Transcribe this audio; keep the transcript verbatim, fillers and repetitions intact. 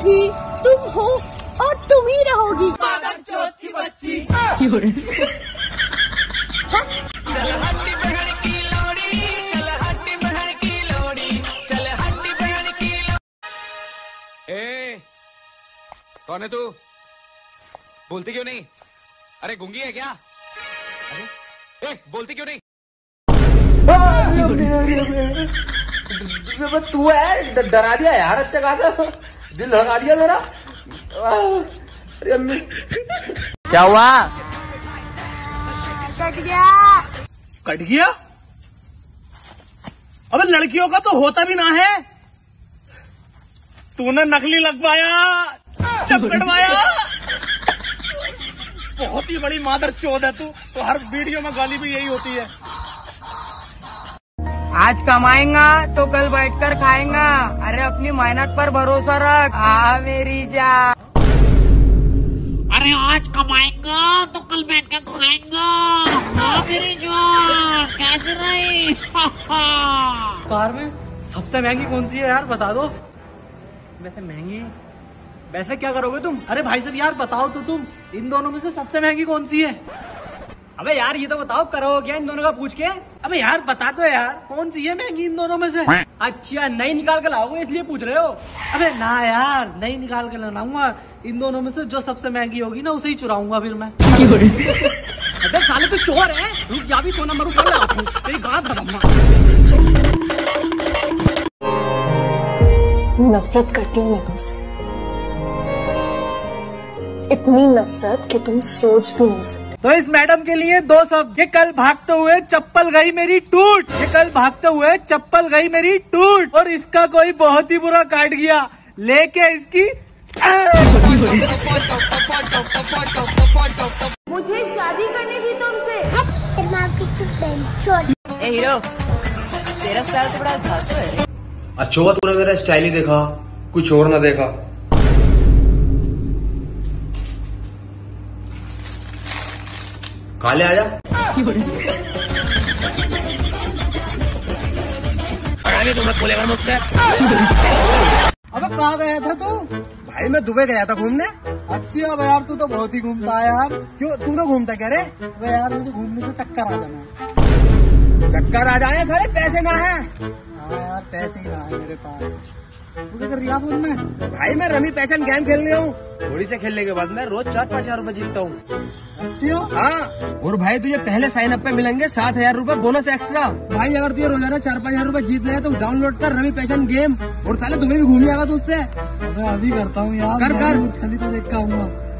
थी, तुम हो और तुम ही रहोगी। चौथी बच्ची चल हट्टी बहन की लोड़ी, चल हट्टी बहन की लोड़ी, चल हट्टी बहन की लोड़ी। ए, कौन है तू? बोलती क्यों नहीं? अरे गूंगी है क्या? अरे ए, बोलती क्यों नहीं? तू है, डरा दिया यार, अच्छा खासा दिल लगा दिया मेरा। अरे अम्मी क्या हुआ? कट गया। कट गया? अबे लड़कियों का तो होता भी ना है। तूने नकली लगवाया, चपकटवाया। बहुत ही बड़ी मादर चौध है तू तो, हर वीडियो में गाली भी यही होती है। आज कमाएगा तो कल बैठकर खाएगा। अरे अपनी मेहनत पर भरोसा रख। आ मेरी जान। अरे आज कमाएगा तो कल बैठ कर खाएगा। हाँ मेरी जान, कैसे रही? कार में सबसे महंगी कौन सी है यार, बता दो। वैसे महंगी, वैसे क्या करोगे तुम? अरे भाई साहब यार बताओ तो तुम, इन दोनों में से सबसे महंगी कौन सी है? अबे यार ये तो बताओ, करोगे क्या इन दोनों का पूछ के? अबे यार बता दो यार, कौन सी है महंगी इन दोनों में से? अच्छा नई निकाल कर लाओगे इसलिए पूछ रहे हो? अबे ना यार, नई निकाल कर लाऊंगा। इन दोनों में से जो सबसे महंगी होगी ना उसे ही चुराऊंगा फिर मैं। अबे साले तो चोर है, रुक जा भी, सोना मरू कर लाता हूं तेरी गांठ भगाऊंगा। नफरत करती हूँ मैं तुमसे, इतनी नफरत कि तुम सोच भी नहीं सकते। तो इस मैडम के लिए दो शब्द, ये कल भागते हुए चप्पल गई मेरी टूट। ये कल भागते हुए चप्पल गई मेरी टूट, और इसका कोई बहुत ही बुरा काट गया, लेके इसकी। मुझे शादी करनी थी तुमसे। ए हीरो, तेरा स्टाइल तो बड़ा धांसू है। अच्छा हुआ तूने मेरा स्टाइल ही देखा, कुछ और ना देखा। खा ले, आजा। तुम्हें खोलेगा मुझसे। अबे कहाँ गया था तू? भाई मैं दुबई गया था घूमने। अच्छा अब यार तू तो बहुत ही घूमता है यार। क्यों तू तो घूमता क्या रे? अबे यार मुझे घूमने से चक्कर आ जाना। चक्कर आ जाए सारे, पैसे ना है। हाँ यार पैसे ही ना है मेरे पास। तू क्या कर रही है में? भाई मैं रमी पैशन गेम खेल रहा हूँ। थोड़ी से खेलने के बाद मैं रोज चार पाँच हजार रूपए जीतता हूँ। अच्छा हाँ, और भाई तुझे पहले साइन अप पे मिलेंगे सात हजार रूपए बोनस एक्स्ट्रा। भाई अगर तुझे रोजाना चार पाँच हजार रूपए जीत ले तो डाउनलोड कर रमी पैशन गेम, और साले तुम्हें भी घूम जाएगा तू उससे। अभी करता हूँ यार, कर कर खाली तो देख के आऊंगा।